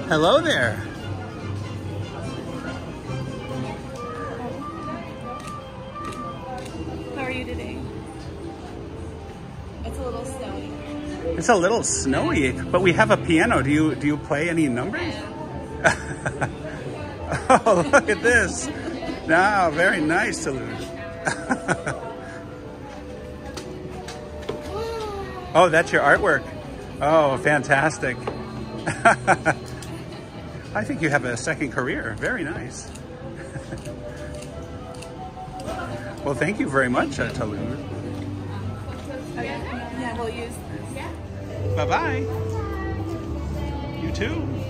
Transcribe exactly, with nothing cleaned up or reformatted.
Hello there. How are you today? It's a little snowy. It's a little snowy, but we have a piano. Do you do you play any numbers? Oh, look at this. Now, very nice, Toulouse. Oh, that's your artwork. Oh, fantastic. I think you have a second career. Very nice. Well, thank you very much, uh, Toulouse. Okay. Yeah, we'll use this. Bye-bye. You too.